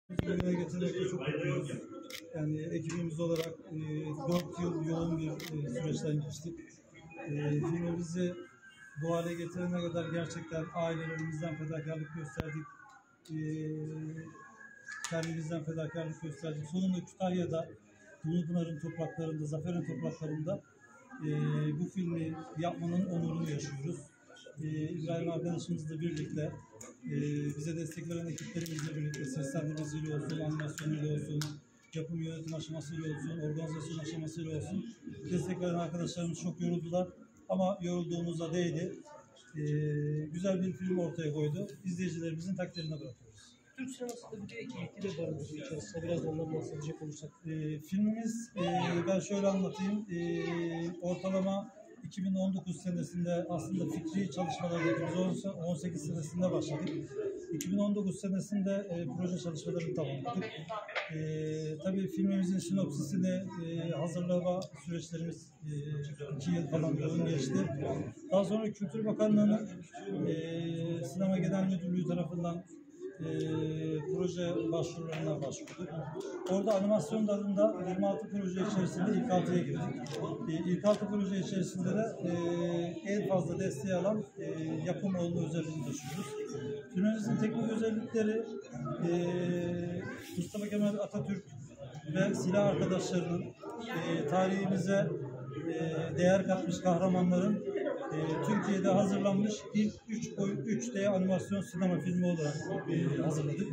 Bugüne getirmekte çok mutluyuz. Yani ekibimiz olarak 4 yıl yoğun bir süreçten geçtik. Filmimizi bu hale getirene kadar gerçekten ailelerimizden fedakarlık gösterdik. E, Kendimizden fedakarlık gösterdik. Sonunda Kütahya'da, Dumlupınar'ın topraklarında, Zafer'in topraklarında bu filmi yapmanın onurunu yaşıyoruz. İbrahim arkadaşımızla birlikte, bize destek veren ekiplerimizle birlikte seslendirmesiyle olsun, animasyonuyla olsun, yapım yönetim aşamasıyla olsun, organizasyon aşamasıyla olsun destek veren arkadaşlarımız çok yoruldular ama yorulduğumuzda değdi. Güzel bir film ortaya koydu. İzleyicilerimizin takdirine bırakıyoruz. Türk sinemasında bir de iki de barındırıyor içerisinde. Biraz ondan bahsedecek olursak. Filmimiz, ben şöyle anlatayım. Ortalama 2019 senesinde aslında fikri çalışmalarımız 18 senesinde başladık. 2019 senesinde proje çalışmalarını tamamladık. Tabii filmimizin sinopsisini hazırlama süreçlerimiz 2 yıl falan yoğun geçti. Daha sonra Kültür Bakanlığı'nın Sinema Genel Müdürlüğü tarafından proje başvurularına başvurduk. Orada animasyon dalında 26 proje içerisinde ilk 6'ya girdik. İlk 6 proje içerisinde de en fazla desteği alan yapım olduğu özelliğini taşıyoruz. Filmimizin teknik özellikleri Mustafa Kemal Atatürk ve silah arkadaşlarının tarihimize değer katmış kahramanların Türkiye'de hazırlanmış ilk 3D animasyon sinema filmi olarak hazırladık.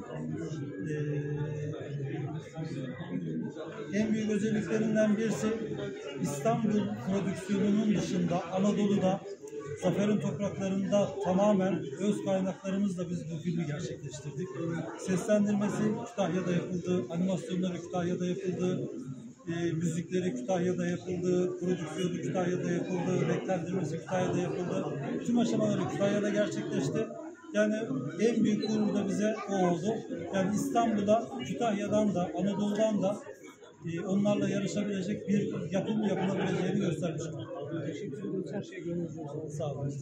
En büyük özelliklerinden birisi İstanbul prodüksiyonunun dışında Anadolu'da, Zafer'in topraklarında tamamen öz kaynaklarımızla biz bu filmi gerçekleştirdik. Seslendirmesi Kütahya'da yapıldı, animasyonları Kütahya'da yapıldı, müzikleri Kütahya'da yapıldı, prodüksiyonu Kütahya'da yapıldı, renklendirmesi Kütahya'da yapıldı. Tüm aşamaları Kütahya'da gerçekleşti. Yani en büyük gurur da bize o oldu. Yani İstanbul'da, Kütahya'dan da, Anadolu'dan da onlarla yarışabilecek bir yapım yapılabileceğini göstermiş olduk. Teşekkür ederim. Her şey gönlünüzce. Sağ olun.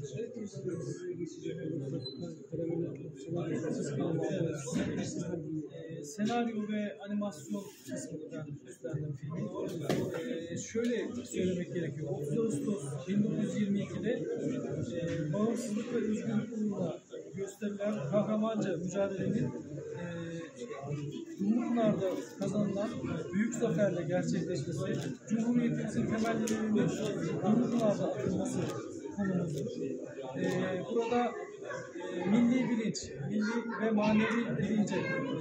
Senaryo ve animasyon kısmını ben üstlendim filmi. Şöyle söylemek gerekiyor. 30 Ağustos 1922'de bağımsızlık ve özgürlük uğruna gösterilen kahramanca mücadelenin Dumlupınar'da kazanılan büyük zaferle gerçekleşmesi, Cumhuriyetimizin temellerinin Dumlupınar'da atılması konumuzdur. Burada milli bilinç, milli ve manevi bilince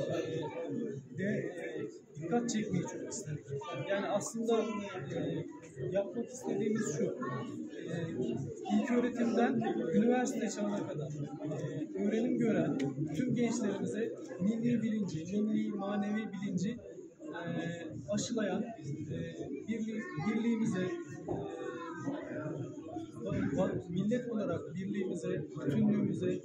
de dikkat çekmeyi çok istedik. Yani aslında yapmak istediğimiz şu, ilk öğretimden üniversite çağına kadar öğrenim gören tüm gençlerimize milli bilinci, milli manevi bilinci aşılayan, birliğimize, millet olarak birliğimize, bütünlüğümüze,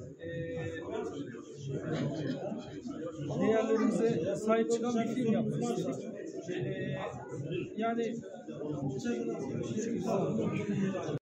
değerlerimize sahip çıkan bir film yapmak istedik. Yani